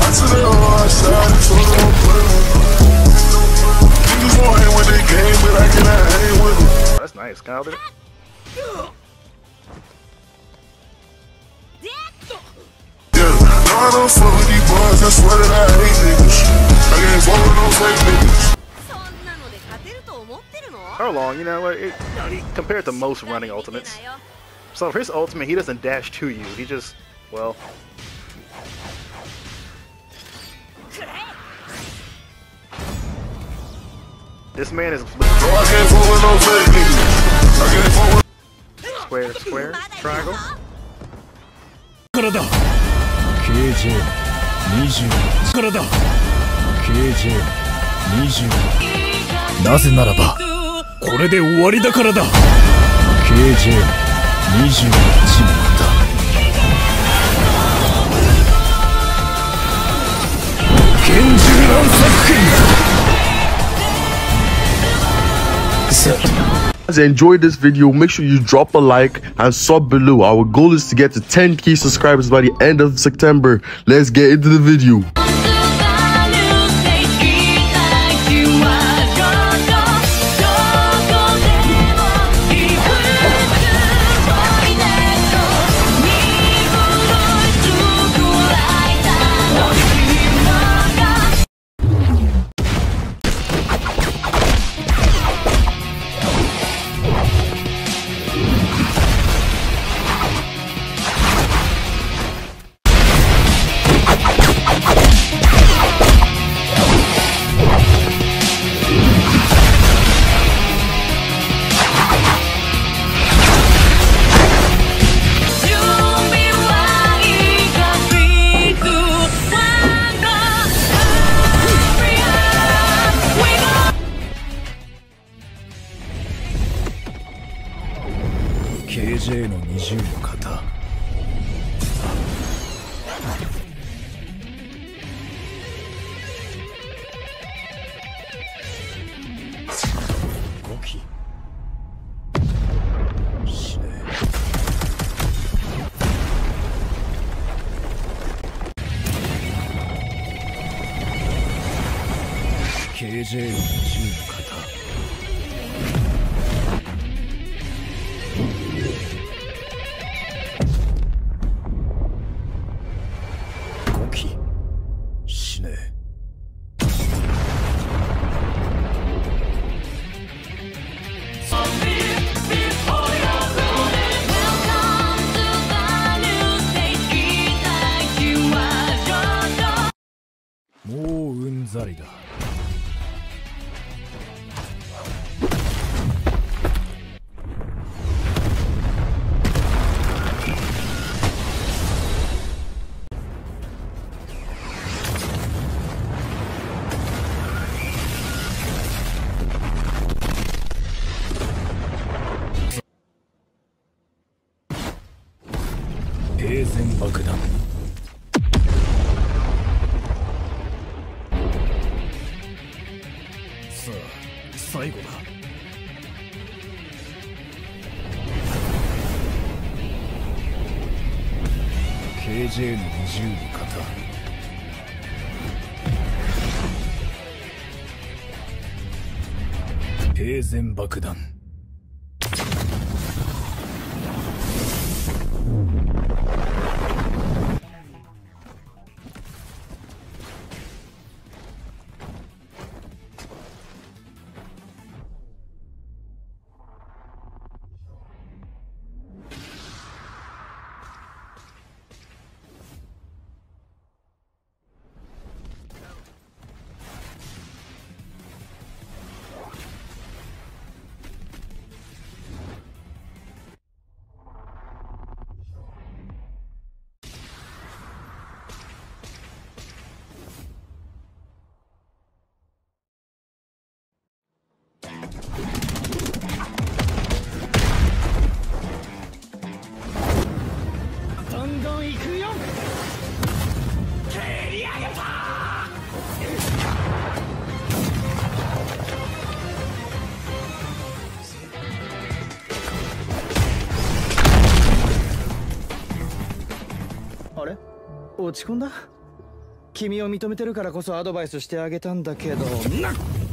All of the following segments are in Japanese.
to the hard side and told them I'm playing. Niggas won't hang with the game, but I cannot hang with them. Oh, that's nice, Kyle did it. Yeah, no, I don't fuck with these boys, I swear that I hate niggas. I can't fuck with no fake niggas. How long, you know what? Compared to most running ultimates. So for his ultimate, he doesn't dash to you. He just, well. This man is. Square, square, triangle. KJ20 なぜならばこれで終わりだからだ。 KJ21 もだ。拳銃乱作戦。 Guys, enjoyed this video, make sure you drop a like and sub below. Our goal is to get to 10k subscribers by the end of September. Let's get into the video. KJ の20の型。5機死ね。KJ の20の型。 もううんざりだ。平然爆弾。 最後だ。KJ の20の型。平然爆弾。 あれ？落ち込んだ？ 君を認めてるからこそアドバイスしてあげたんだけどな。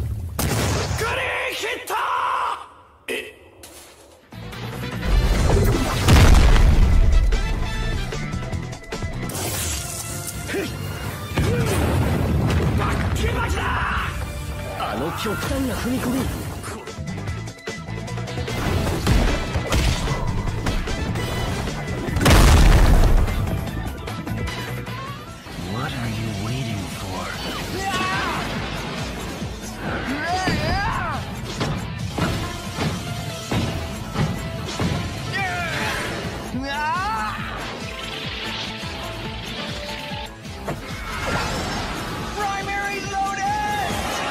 あの極端な踏み込み。What are you waiting for? Primary loaded!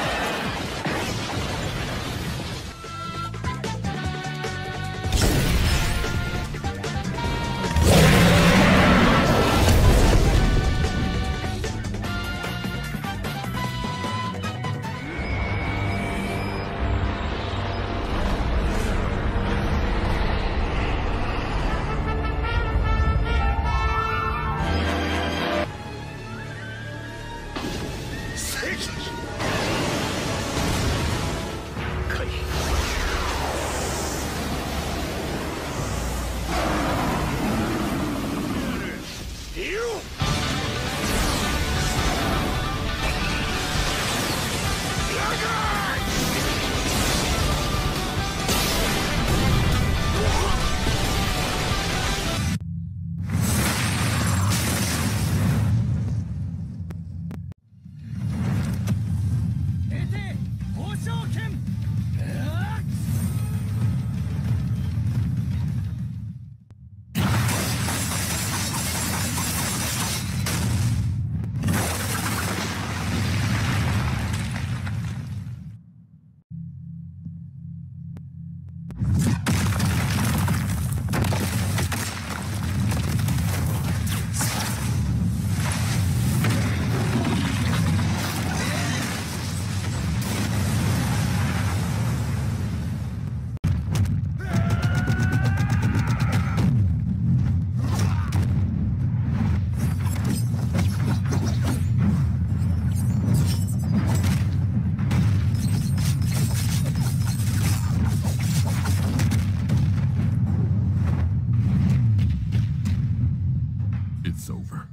It's over.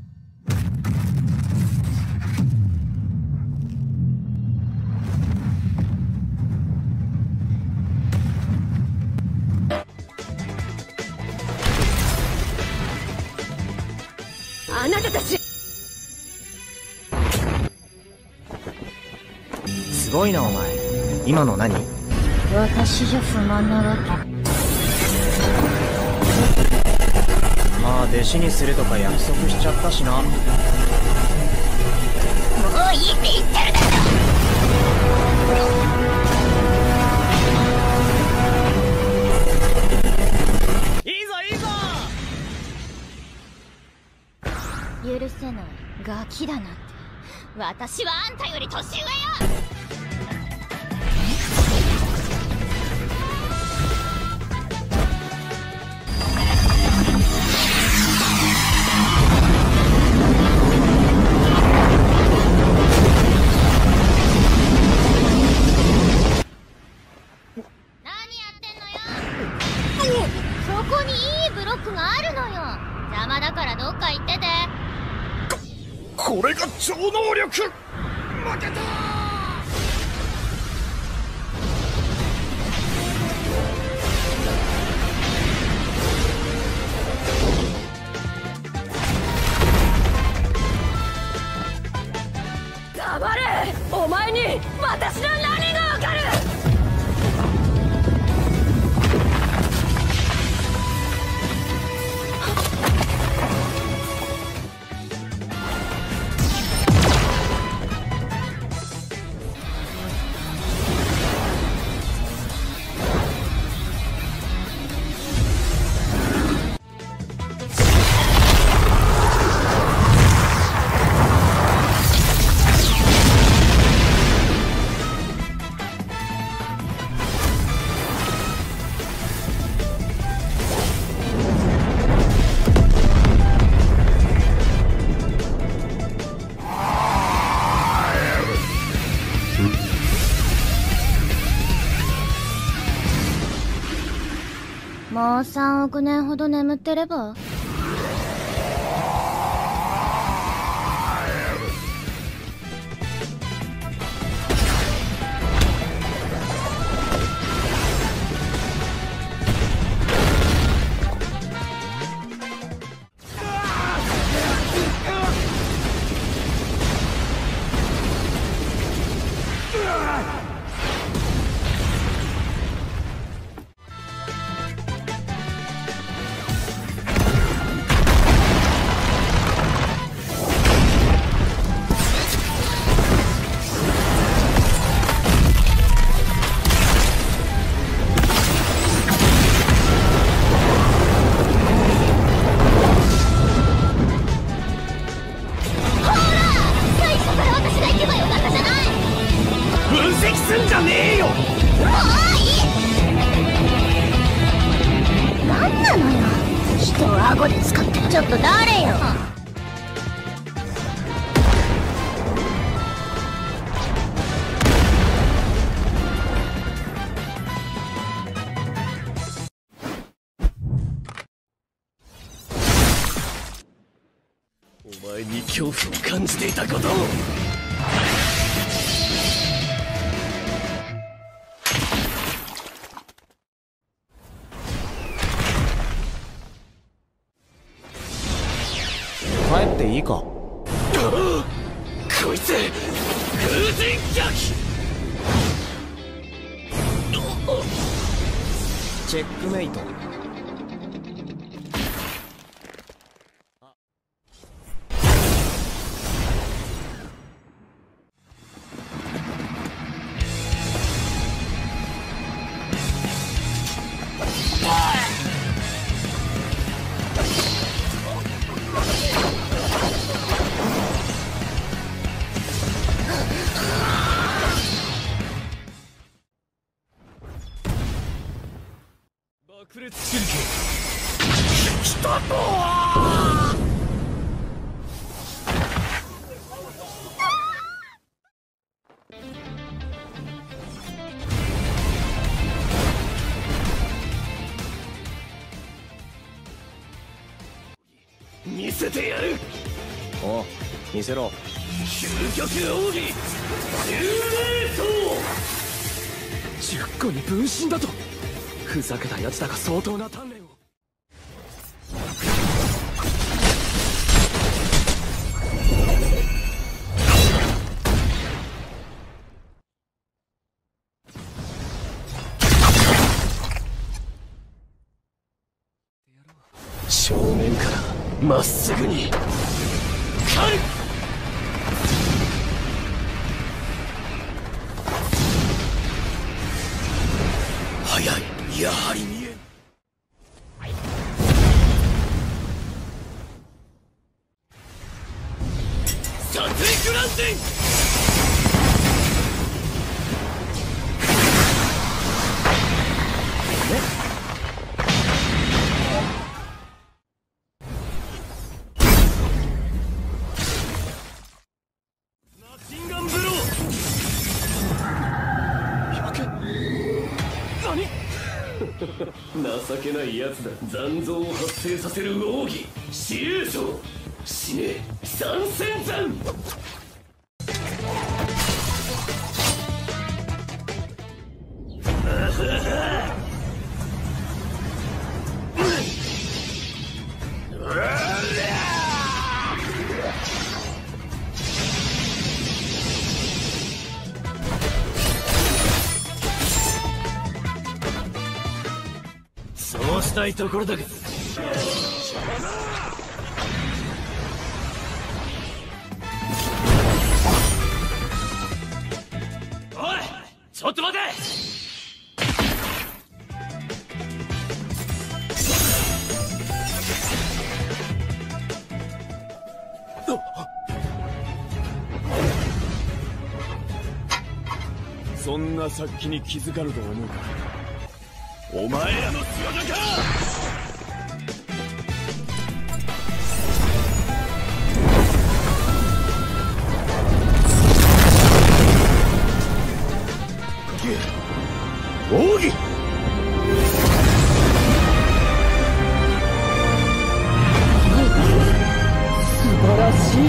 Anata-tachi! すごいなお前。今の何？ 私じゃ不満なわけ。 まあ弟子にするとか約束しちゃったしな。もういいって言ってるだろ。 いいぞいいぞ。 許せないガキだなんて。私はあんたより年上よ。そこにいいブロックがあるのよ。邪魔だからどっか行ってて。 これが超能力。負けた。 黙れ。お前に私の何がわかる。 3億年ほど眠ってれば。ちょっと誰よ。 お前に恐怖を感じていたことを。 帰っていいか。 こいつ風神逆。 チェックメイト。 爆裂手裏剣来たぞ。見せてやる。 おう、見せろ。 究極奥義幽霊層。10個に分身だと。ふざけたやつだが相当な鍛錬を。正面からまっすぐに狩る。早い。やはり見えん。殺戮乱戦。マシンガンブロー。やけ。何。情けないやつだ。残像を発生させる奥義死霊将。死ね三千山。そうしたいところだが。おい、ちょっと待て。そんな殺気に気づかぬと思うか。お前らの仕業か。奥義。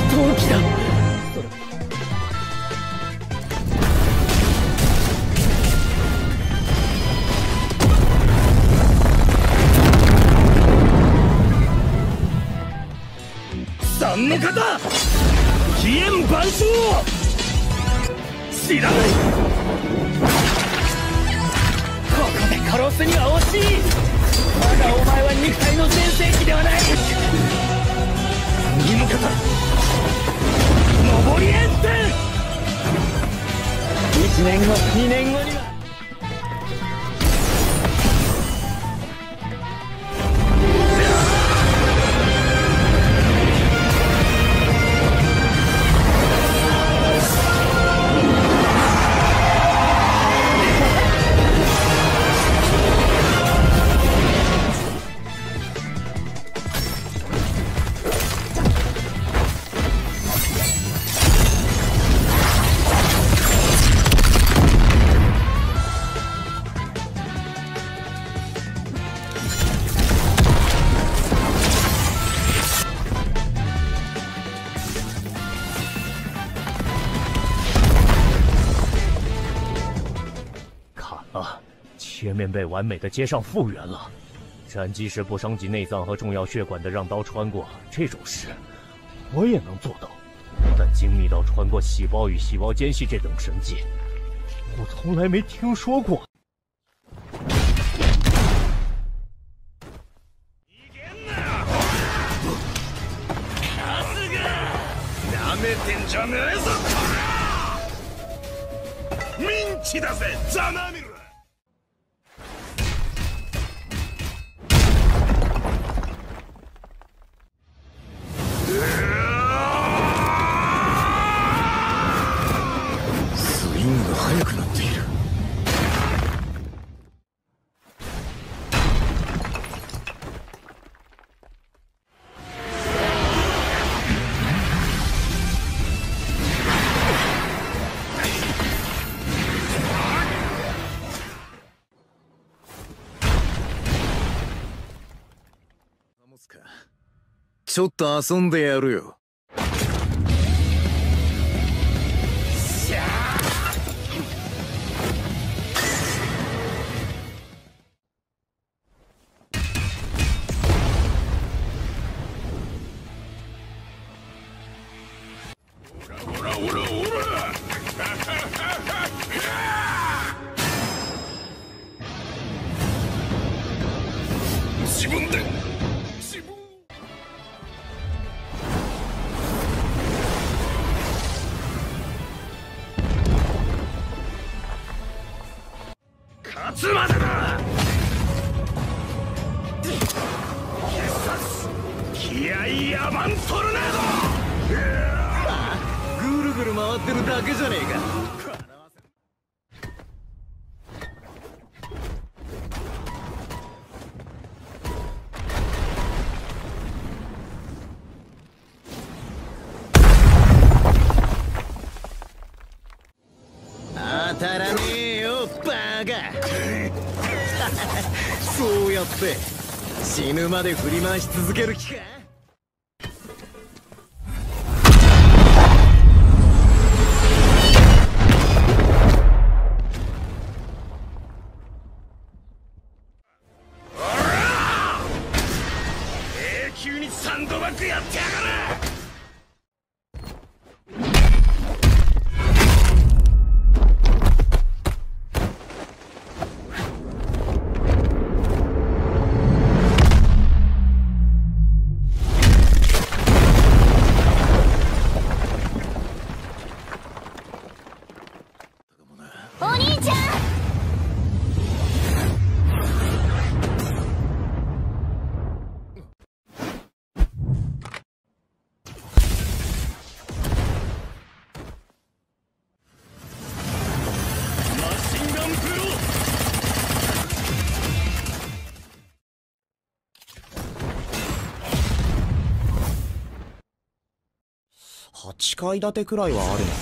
闘機だ。三の方、飛燕万象。知らない。ここで殺すには惜しい。まだお前は肉体の全盛期ではない。二の方、上り炎天。1年後2年後には前面被完美的接上复原了，斩击时不伤及内脏和重要血管的让刀穿过，这种事我也能做到。但精密到穿过细胞与细胞间隙这等神技，我从来没听说过。 なめてんじゃねえぞこら！ミンチだぜザナミル。スイングが速くなっている。ちょっと遊んでやるよ。おらおらおら自分で勝つまでだ。気合いアバントルネード。ぐるぐる回ってるだけじゃねえか。当たらねえよバカ。そうやって死ぬまで振り回し続ける気か。おら永久にサンドバッグやってやがる。 お兄ちゃん。 マシンガンプロ。 8階建てくらいはあるな。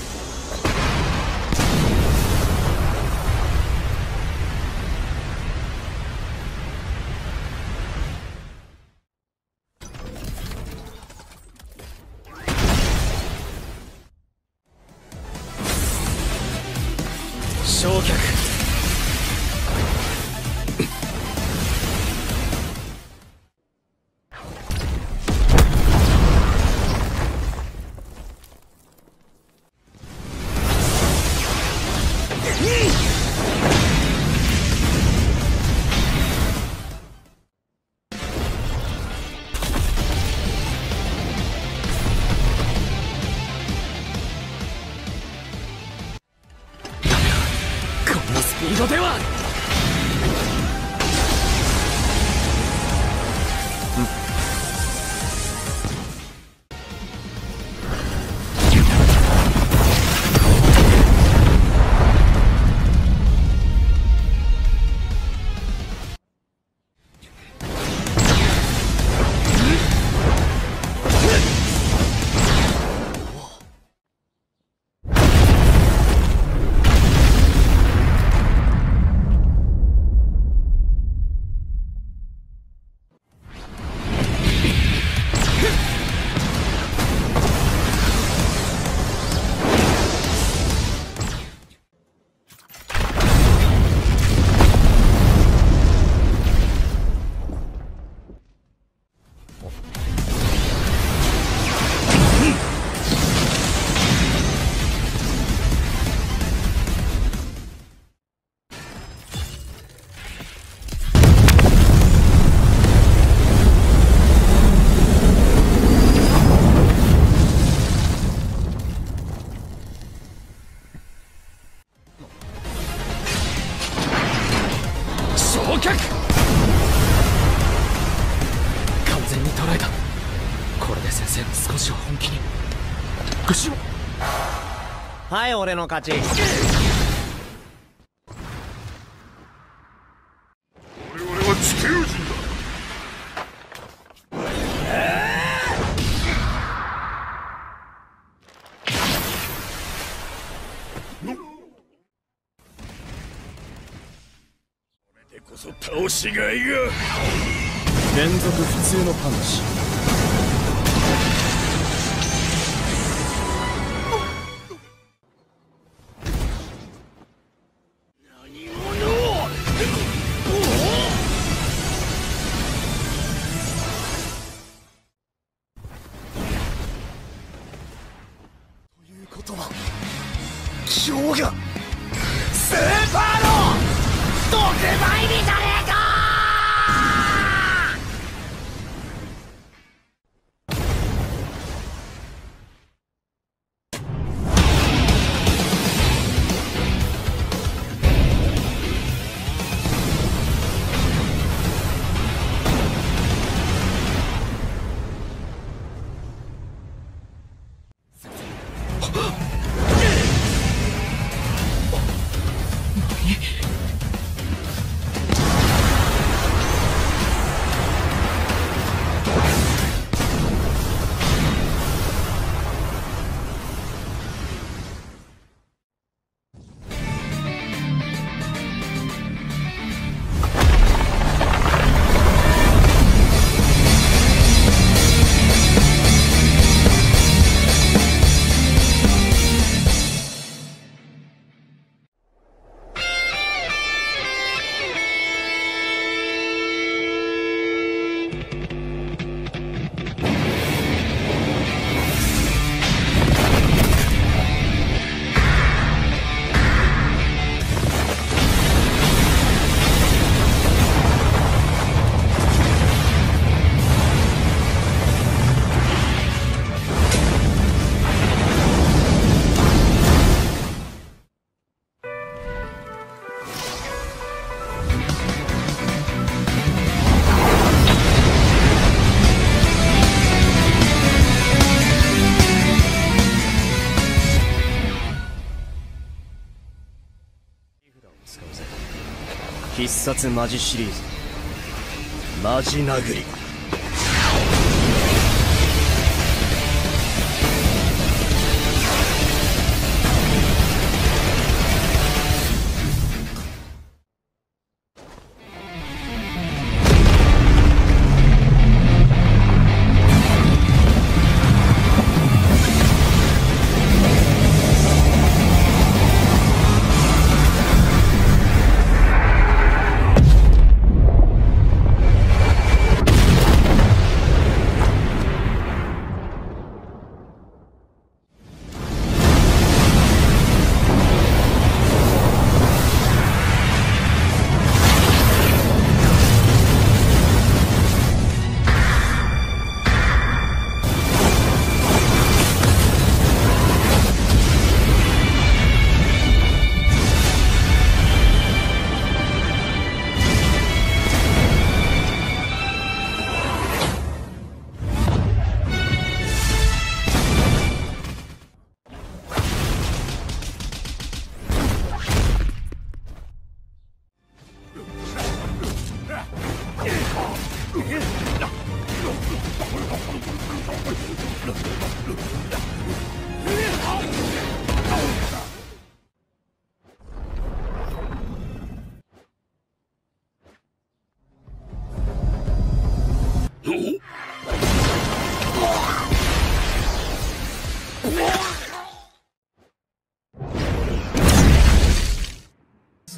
焼却。このスピードでは。焼却。完全に捉えた。これで先生も少しは本気に。後ろ。 はい、俺の勝ち。 我々は地球人だ。これでこそ倒しがいが。 連続普通のパンチ。 今日がスーパーの特売日じゃねえか。 必殺マジシリーズマジ殴り。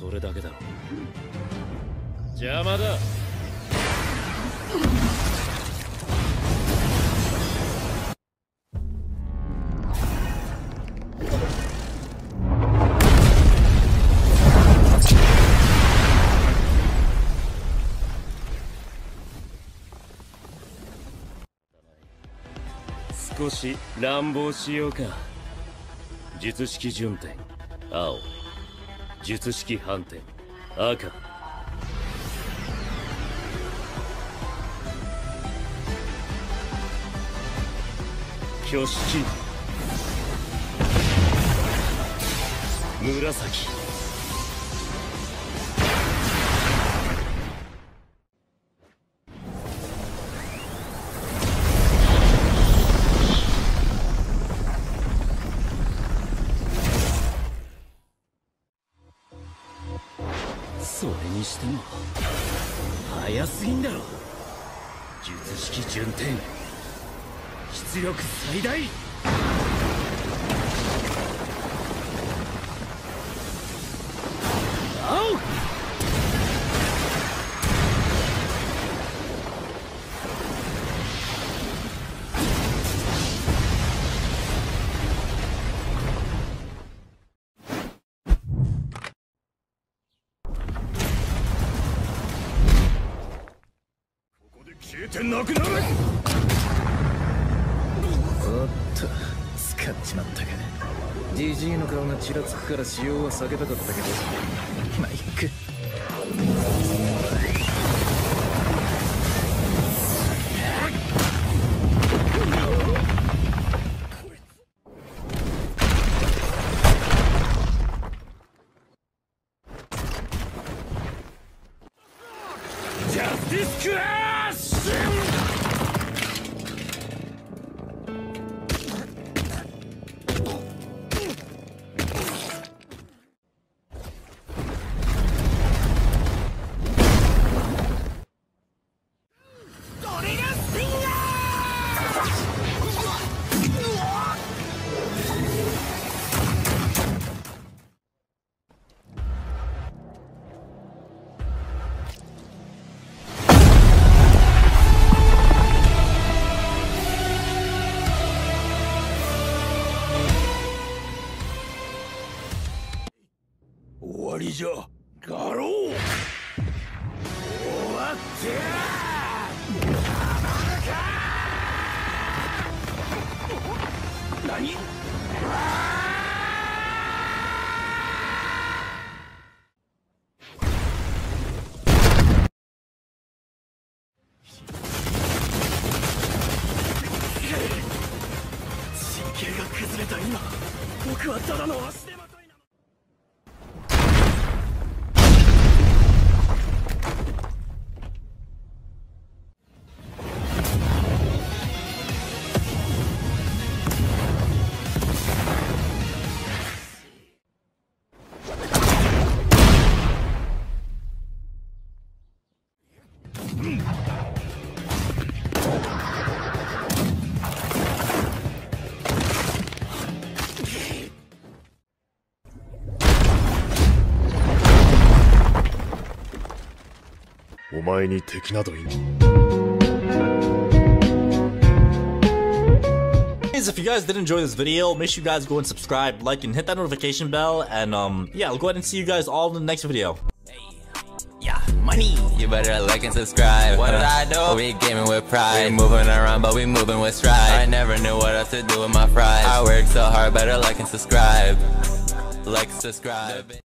それだけだろ。邪魔だ。少し乱暴しようか。術式順転青、術式反転赤。挙式紫。それにしても早すぎんだろ。術式順転出力最大。青。消えてなくなれ。 おっと使っちまったか。ジジイの顔がちらつくから使用は避けたかったけど、まあいっく。 ジャスティスクラッシュ。終わりじゃガロー。終わってやー。何。神経が崩れた今、僕はただの足手まといなの。お前に敵などいない。 If you guys did enjoy this video, make sure you guys go and subscribe, like, and hit that notification bell. And yeah, I'll go ahead and see you guys all in the next video. Yeah, money. You better like and subscribe. What did I do? We gaming with pride. We moving around, but we moving with stride. I never knew what else to do with my fries. I work so hard, better like and subscribe. Like, subscribe.